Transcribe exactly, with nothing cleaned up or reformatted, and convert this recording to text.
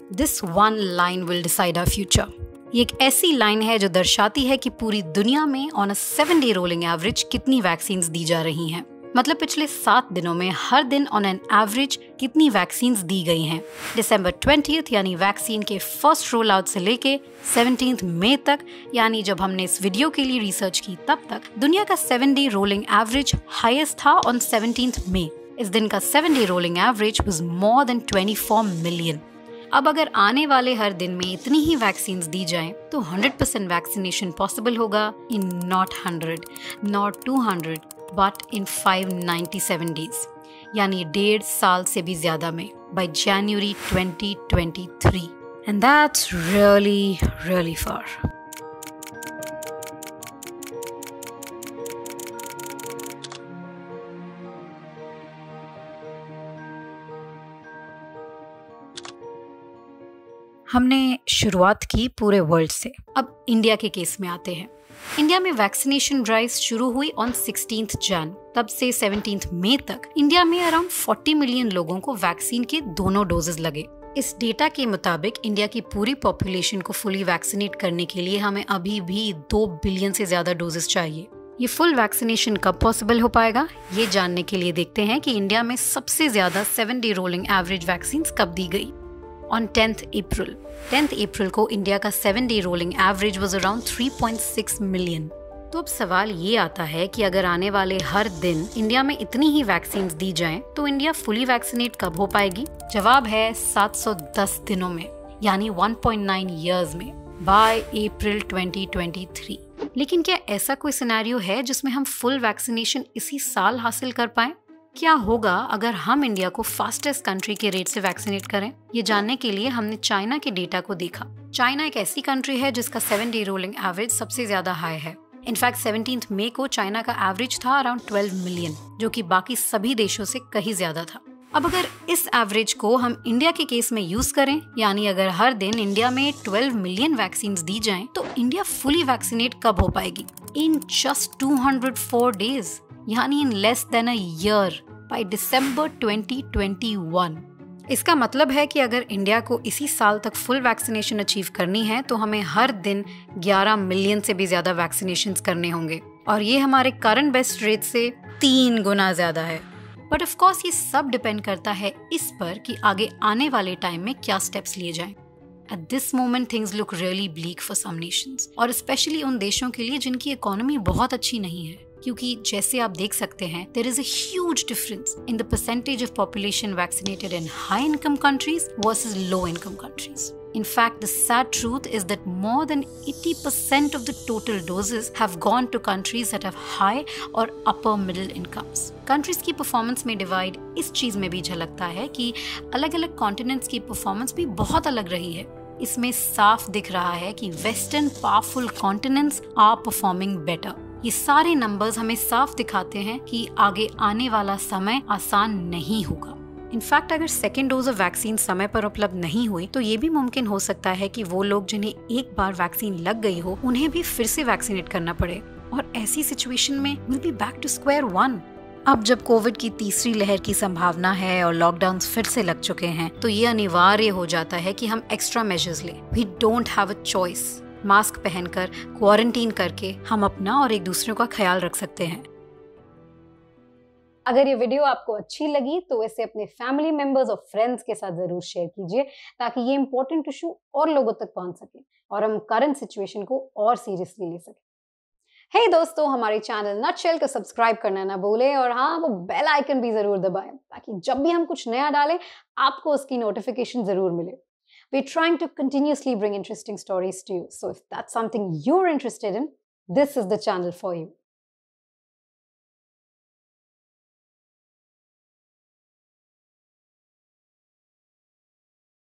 This one line will decide our future. ये एक ऐसी लाइन है जो दर्शाती है कि पूरी दुनिया में on a seven day rolling average कितनी वैक्सीन्स दी जा रही हैं। मतलब पिछले सात दिनों में हर दिन ऑन एन एवरेज कितनी वैक्सीन्स दी गई हैं। दिसंबर ट्वेंटियथ यानी वैक्सीन के फर्स्ट रोल आउट से लेके सेवनटीन्थ मई तक, यानी जब हमने इस वीडियो के लिए रिसर्च की तब तक दुनिया का seven day rolling average highest था ऑन सेवनटीन्थ मई। इस दिन का seven day rolling average was more than twenty four million. अब अगर आने वाले हर दिन में इतनी ही वैक्सीन्स दी जाएं, तो हंड्रेड परसेंट वैक्सीनेशन पॉसिबल होगा in not hundred, not two hundred, but in five ninety seven days, यानी डेढ़ साल से भी ज्यादा में, by January twenty twenty three. And that's really really far. हमने शुरुआत की पूरे वर्ल्ड से। अब इंडिया के केस में आते हैं। इंडिया में वैक्सीनेशन ड्राइव शुरू हुई ऑन सिक्सटीन्थ जन। तब से सेवनटीन्थ मई तक इंडिया में अराउंड फोर्टी मिलियन लोगों को वैक्सीन के दोनों डोजेस लगे। इस डेटा के मुताबिक इंडिया की पूरी पॉपुलेशन को फुली वैक्सीनेट करने के लिए हमें अभी भी दो बिलियन से ज्यादा डोजेस चाहिए। ये फुल वैक्सीनेशन कब पॉसिबल हो पाएगा, ये जानने के लिए देखते हैं कि इंडिया में सबसे ज्यादा seven day rolling average vaccine कब दी गई। On tenth April tenth April को इंडिया का seven day rolling average was around three point six million. तो अब सवाल ये आता है कि अगर आने वाले हर दिन इंडिया में इतनी ही वैक्सीन दी जाएं, तो इंडिया फुली वैक्सीनेट कब हो पाएगी? जवाब है सात सौ दस दिनों में, यानी वन पॉइंट नाइन इयर्स में, by April twenty twenty three. लेकिन क्या ऐसा कोई सिनेरियो है जिसमें हम फुल वैक्सीनेशन इसी साल हासिल कर पाएं? क्या होगा अगर हम इंडिया को फास्टेस्ट कंट्री के रेट से वैक्सीनेट करें? ये जानने के लिए हमने चाइना के डेटा को देखा। चाइना एक ऐसी कंट्री है जिसका सेवन डे रोलिंग एवरेज सबसे ज्यादा हाई है। इनफैक्ट सेवनटीन्थ मई को चाइना का एवरेज था अराउंड ट्वेल्व मिलियन, जो कि बाकी सभी देशों से कहीं ज्यादा था। अब अगर इस एवरेज को हम इंडिया के केस में यूज करें, यानी अगर हर दिन इंडिया में ट्वेल्व मिलियन वैक्सीन दी जाएं, तो इंडिया फुली वैक्सीनेट कब हो पाएगी? In just two hundred four days, यानी in less than a year, by December twenty twenty one. इसका मतलब है कि अगर इंडिया को इसी साल तक फुल वैक्सीनेशन अचीव करनी है, तो हमें हर दिन ग्यारह मिलियन से भी ज्यादा वैक्सीनेशंस करने होंगे, और ये हमारे करंट बेस्ट रेट से तीन गुना ज्यादा है। बट ऑफ कोर्स ये सब डिपेंड करता है इस पर कि आगे आने वाले टाइम में क्या स्टेप्स लिए जाएं। At this moment things look really bleak for some nations, और स्पेशली उन देशों के लिए जिनकी इकोनॉमी बहुत अच्छी नहीं है, क्योंकि जैसे आप देख सकते हैं there is a huge difference in the percentage of population vaccinated in high income countries versus low income countries. In fact, the sad truth is that more than eighty percent of the total doses have gone to countries that have high or upper middle incomes. Countries की performance में divide इस चीज में भी झलकता है कि अलग अलग continents की performance भी बहुत अलग रही है। इसमें साफ दिख रहा है कि western powerful continents are performing better. ये सारे नंबर्स हमें साफ दिखाते हैं कि आगे आने वाला समय आसान नहीं होगा। इनफैक्ट अगर सेकेंड डोज ऑफ वैक्सीन समय पर उपलब्ध नहीं हुई, तो ये भी मुमकिन हो सकता है कि वो लोग जिन्हें एक बार वैक्सीन लग गई हो, उन्हें भी फिर से वैक्सीनेट करना पड़े, और ऐसी सिचुएशन में will be back to square one. अब जब कोविड की तीसरी लहर की संभावना है और लॉकडाउन फिर से लग चुके हैं, तो ये अनिवार्य हो जाता है कि हम एक्स्ट्रा मेजर्स लें। We don't have a choice. Mask पहनकर, क्वारंटीन करके हम अपना और एक दूसरे का ख्याल रख सकते हैं। अगर ये वीडियो आपको अच्छी लगी तो इसे अपने फैमिली मेंबर्स और फ्रेंड्स के साथ जरूर शेयर कीजिए, ताकि ये इंपॉर्टेंट इशू और लोगों तक पहुंच सके और हम करंट सिचुएशन को और सीरियसली ले सके। हे hey दोस्तों, हमारे चैनल नटशेल को सब्सक्राइब करना ना भूलें, और हाँ, वो बेल आइकन भी जरूर दबाएं, ताकि जब भी हम कुछ नया डालें आपको उसकी नोटिफिकेशन जरूर मिले। We're trying to continuously bring interesting stories to you. So if that's something you're interested in, this is the channel for you.